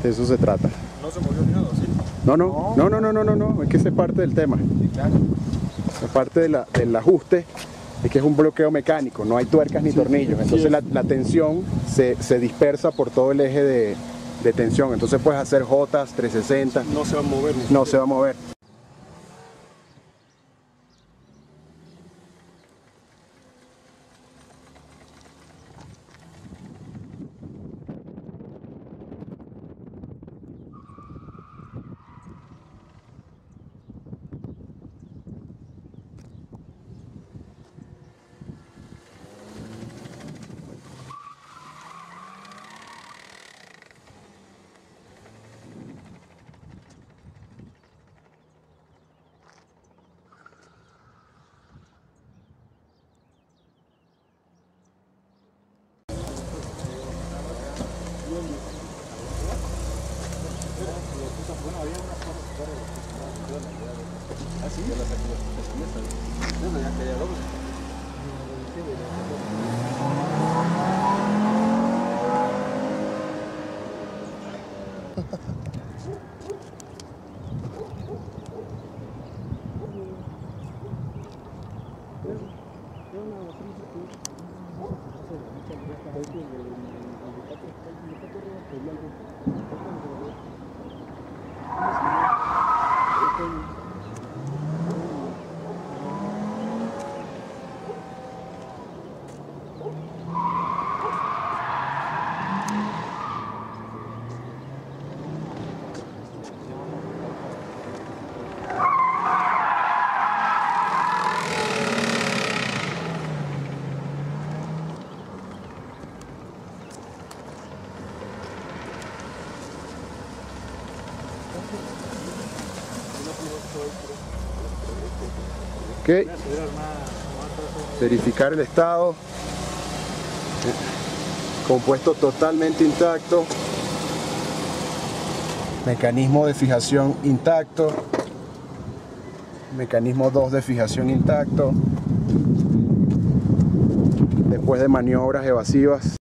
De eso se trata. No se movió ni nada, ¿sí? No, es que esa es parte del tema. Sí, claro. Es parte del ajuste, es que es un bloqueo mecánico, no hay tuercas ni tornillos, entonces la tensión se dispersa por todo el eje de tensión, entonces puedes hacer Jotas, 360, No se va a mover. no se va a mover. Ok, verificar el estado, compuesto totalmente intacto, mecanismo de fijación intacto, mecanismo 2 de fijación intacto, después de maniobras evasivas.